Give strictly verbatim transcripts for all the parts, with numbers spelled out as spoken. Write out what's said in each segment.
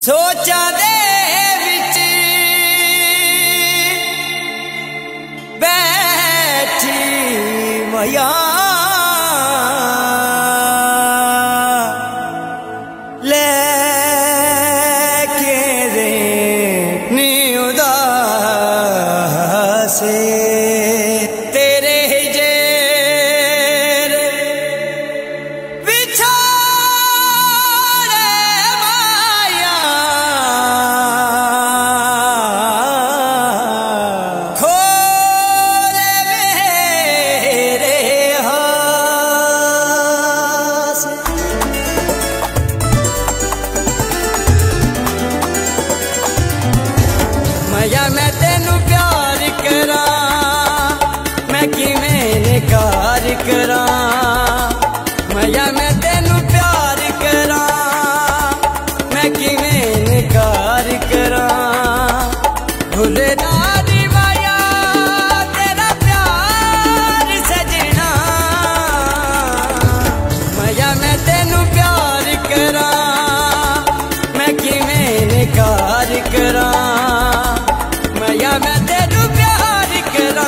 सोचा दे विच बैठी मया लेके रे नी उदासे तेरे जेर बिछाड़े माया खोले मेरे हाथ मया मैं तेनू प्यार करा मैं किवें इनकार करा मया मैं तेनू प्यार करा मैं किवें इनकार करा भुलदा नी माया तेरा प्यार सजना मया मैं तेनू प्यार करा मैं किवें इनकार करा मया मैं तेनू प्यार करा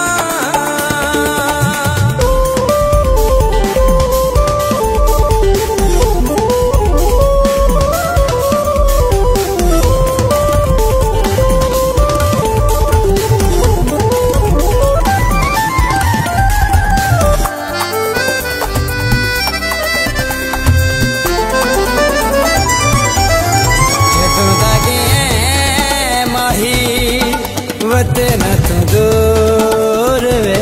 वतन तो दूर वे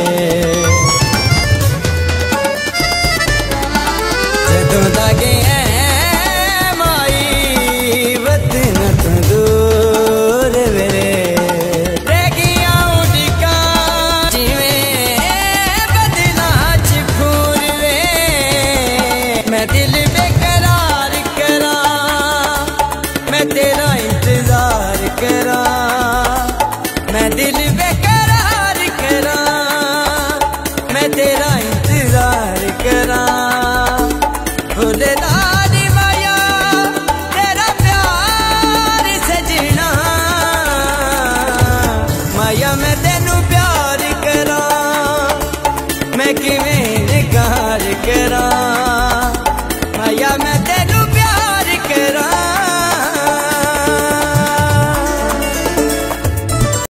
जदों दा गया माई वतन तो दूर वे रह गया उड़का जिवें बदला च फूल वे मैं दिल बेकरार करा मैं तेरा इंतजार करा मैं दिल बेकरार करा मैं तेरा इंतजार करा भुलदा नी माया तेरा प्यार सजना माया मैं तेनू प्यार करा मैं किवें